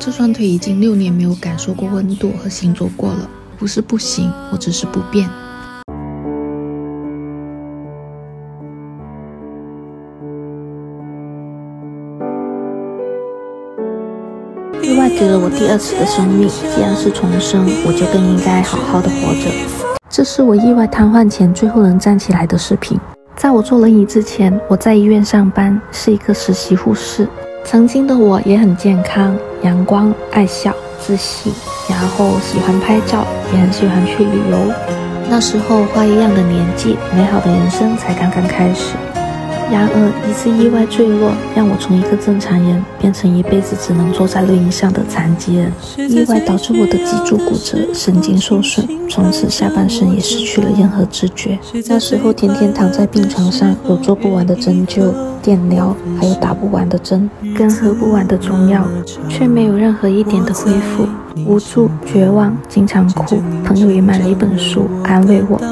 这双腿已经6年没有感受过温度和行走过了，不是不行，我只是不变。 意外给了我第2次的生命，既然是重生，我就更应该好好的活着。这是我意外瘫痪前最后能站起来的视频。在我坐轮椅之前，我在医院上班，是一个实习护士。曾经的我也很健康、阳光、爱笑、自信，然后喜欢拍照，也很喜欢去旅游。那时候花一样的年纪，美好的人生才刚刚开始。然而一次意外坠落，让我从一个正常人变成一辈子只能坐在轮椅上的残疾人。意外导致我的脊柱骨折，神经受损，从此下半身也失去了任何知觉。那时候天天躺在病床上，有做不完的针灸、电疗，还有打不完的针，跟喝不完的中药，却没有任何一点的恢复。无助、绝望，经常哭。朋友也买了一本书安慰我。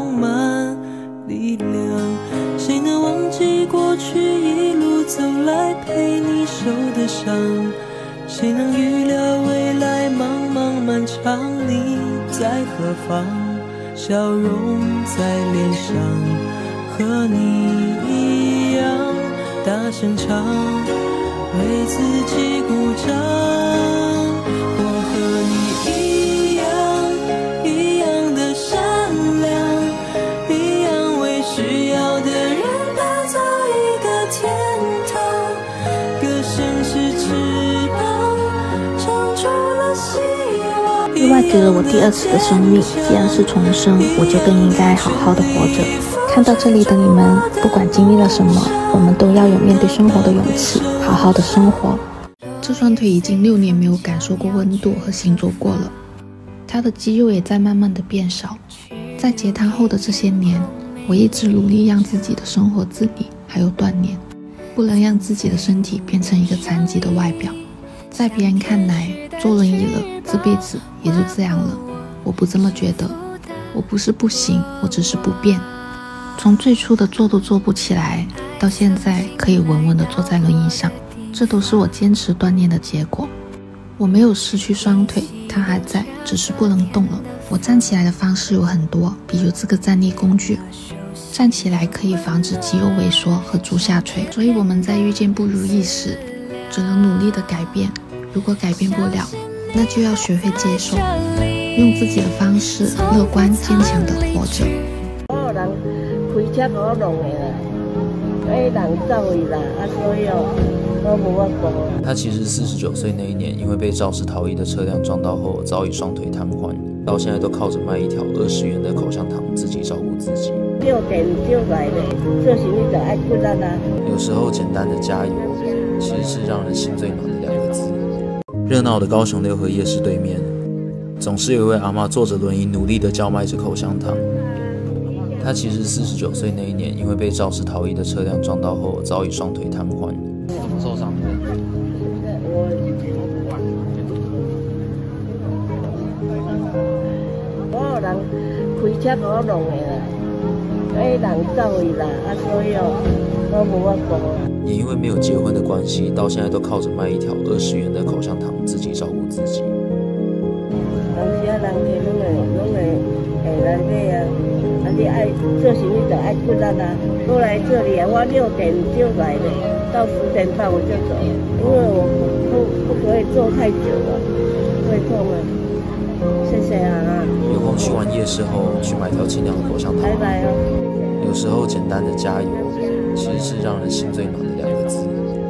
谁能忘记过去一路走来陪你受的伤？谁能预料未来茫茫漫长？你在何方？笑容在脸上，和你一样大声唱，为自己鼓掌。我和你一样的善良，一样为需要的人打造一个天堂。歌声是翅膀，撑住了希望。 意外给了我第2次的生命，既然是重生，我就更应该好好的活着。看到这里的你们，不管经历了什么，我们都要有面对生活的勇气，好好的生活。 这双腿已经6年没有感受过温度和行走过了，它的肌肉也在慢慢的变少。在截瘫后的这些年，我一直努力让自己的生活自理还有锻炼，不能让自己的身体变成一个残疾的外表。在别人看来，坐轮椅了，这辈子也就这样了。我不这么觉得，我不是不行，我只是不变。从最初的坐都坐不起来，到现在可以稳稳地坐在轮椅上，这都是我坚持锻炼的结果。我没有失去双腿，它还在，只是不能动了。我站起来的方式有很多，比如这个站立工具，站起来可以防止肌肉萎缩和足下垂。所以我们在遇见不如意时，只能努力的改变。如果改变不了，那就要学会接受，用自己的方式乐观坚强的活着。 开车给我弄的啦，人走去啦，所以我无法过。 他其实49岁那一年，因为被肇事逃逸的车辆撞到后，早已双腿瘫痪，到现在都靠着卖一条20元的口香糖自己照顾自己。 少电少来的，做生意就爱骨力啦。 有时候简单的加油，其实是让人心最暖的2个字。热闹的高雄六合夜市对面，总是有一位阿嬷坐着轮椅，努力地叫卖着口香糖。他其实49岁那一年，因为被肇事逃逸的车辆撞到后，早已双腿瘫痪。怎么受伤的？ 我有人开车给我弄的啦，人走去啦，所以我无法过。 也因为没有结婚的关系，到现在都靠着卖一条20元的口香糖自己照顾自己。 当时人去拢会来买啊。你爱做生意就爱骨力啦，我来这里啊，我6点就来的，到10点半我就走，因为我不可以坐太久了，会痛啊。谢谢啊。 有空去完夜市后，去买条清凉的口香糖。 拜拜哦。 有时候简单的加油，其实是让人心最暖的2个字。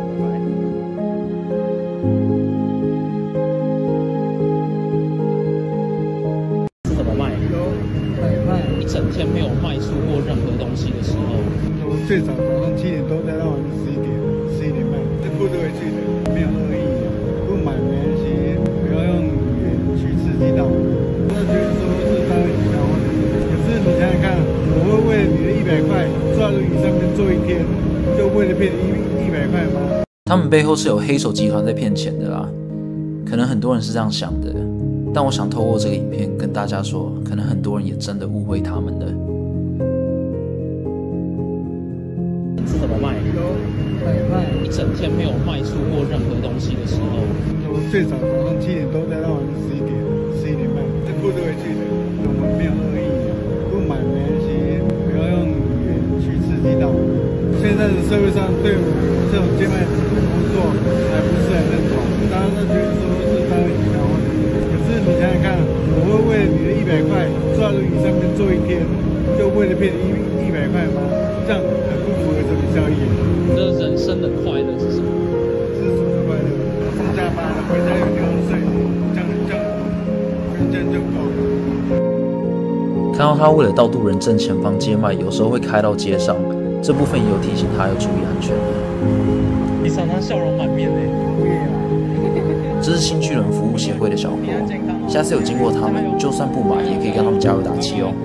整天没有卖出过任何东西的时候， 我最早早上7点多待到晚上11点半，这哭着回去的，没有恶意，不买没关系，不要用语言去刺激到我。我觉得说是当然比较好的，可是你想想看，我会为了你的100块坐在轮椅上面坐1天，就为了骗你100块吗？ 他们背后是有黑手集团在骗钱的啦，可能很多人是这样想的。但我想透过这个影片跟大家说，可能很多人也真的误会他们了。 是怎么卖？100块。一整天没有卖出过任何东西的时候， 我最早早上7点多待到晚上11点半，这哭着回去的。我们没有恶意，不满没关系，不要用语言去刺激到我们。现在的社会上对我这种街卖的工作还不是很认同，大家都觉得说是单位体疗或者，可是你想想看，我会为了你的100块坐在轮椅上面坐1天，就为了骗你100块吗？这样很不符合这个效益。 你的人生的快乐是什么？ 是什么快乐？上下班了，回家有地方睡，这样就够了。 看到他为了到渡人正前方街卖，有时候会开到街上，这部分也有提醒他要注意安全。 你常常笑容满面呢。 这是新巨人服务协会的小郭，下次有经过他们，就算不买，也可以跟他们加油打气哦。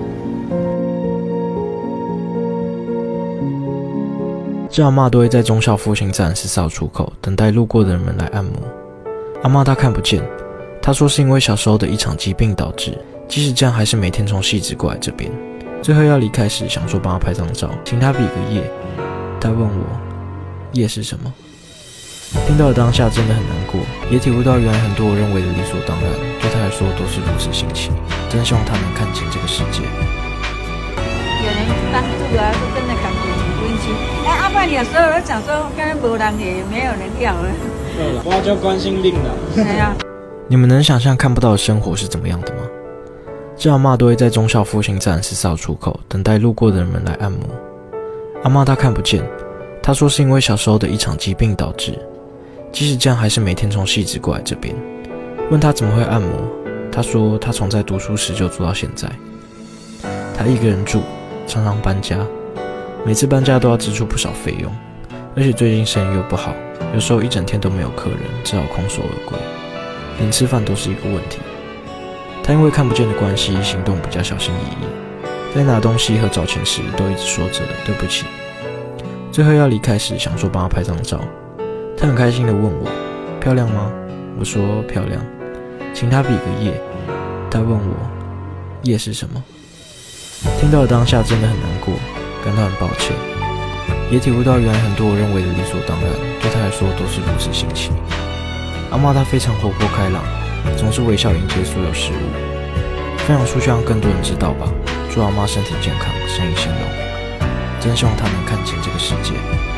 这阿嬷都会在忠孝复兴站14号出口等待路过的人们来按摩。阿嬷她看不见，她说是因为小时候的一场疾病导致，即使这样还是每天从汐止过来这边。最后要离开时，想说帮她拍张照，请她比个耶。她问我耶是什么？听到的当下真的很难过，也体悟到原来很多我认为的理所当然，对她来说都是如此新奇。真希望她能看清这个世界。 有人帮助啊，就真的感觉很温馨。阿爸有时候我讲说，刚刚没人也没有人要了。 我就关心令了。 对呀。 你们能想象看不到的生活是怎么样的吗？这阿嬷都会在忠孝复兴站14号出口等待路过的人们来按摩。阿嬷她看不见，她说是因为小时候的一场疾病导致，即使这样还是每天从汐止过来这边。问她怎么会按摩，她说她从在读书时就做到现在。她一个人住，常常搬家，每次搬家都要支出不少费用，而且最近生意又不好，有时候一整天都没有客人，只好空手而归，连吃饭都是一个问题。他因为看不见的关系，行动比较小心翼翼，在拿东西和找钱时都一直说着对不起。最后要离开时，想说帮他拍张照，他很开心地问我漂亮吗？我说漂亮，请他比个耶。他问我耶是什么？听到的当下真的很难过，感到很抱歉，也体悟到原来很多我认为的理所当然，对他来说都是如此新奇。阿嬷她非常活泼开朗，总是微笑迎接所有事物，分享出去让更多人知道吧。祝阿嬷身体健康，生意兴隆，真希望她能看清这个世界。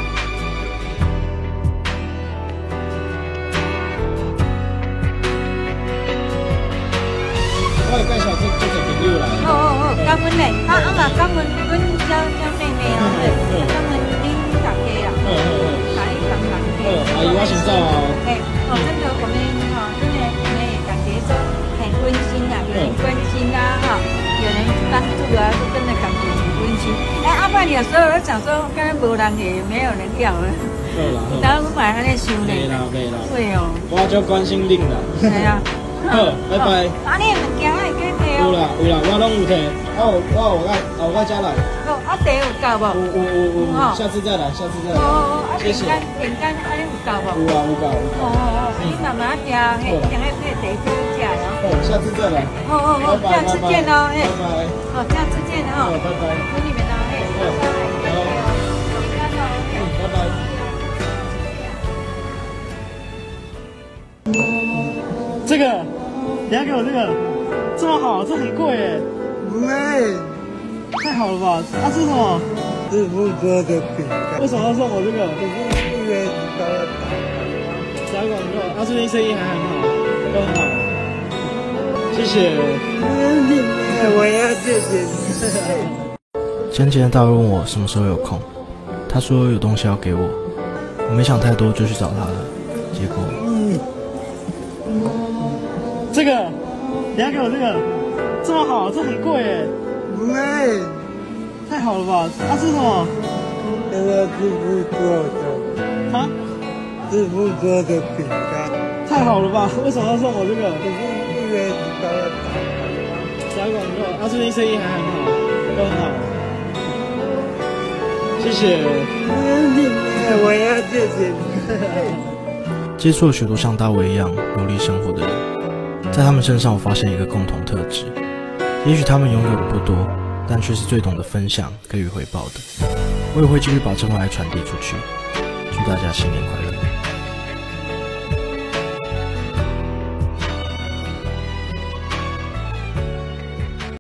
我介绍这个朋友来。 感恩嘞，感恩阮小妹妹哦，感恩恁大家啦，大家帮忙的。 阿姨，我先走哦。 真的我们真的我们也感觉说很温馨啊，有人关心啊，有人帮助啊，就真的感觉很温馨。阿爸有时候我讲说，刚刚没人也没有人要了。然后我买他在收呢。没啦。对哦。 我就关心令啦。 对啊。 好，拜拜。 你的物件我会给摕哦。 有啦，我拢有摕。我再来。 茶有够无？ 有，下次再来。谢谢。 饼干有够无？ 有够。 你慢慢吃，茶多吃哦。 下次再来。 下次见哦， 拜拜。 好，下次见哦。 拜拜。 祝你们拜拜。这个，你要给我这个，这么好，这很贵耶。 没， 太好了吧？这是什么？ 是福州的饼干。 为什么要送我这个？ 因为大家打广告，最近生意还很好，都很好。谢谢。 我要谢谢你。 前几天大卫问我什么时候有空，他说有东西要给我，我没想太多就去找他了，结果这个，你要给我这个，这么好，这很贵耶。 没， 太好了吧？这是什么？ 这个是福州的。 啊？ 是福州的饼干。 太好了吧？为什么要送我这个？ 因为大家打广告，最近生意还很好，都很好。谢谢。 我要谢谢你。 接触了许多像大卫一样努力生活的人，在他们身上我发现一个共同特质，也许他们拥有的不多，但却是最懂得分享给予回报的。我也会继续把这份爱传递出去。祝大家新年快乐。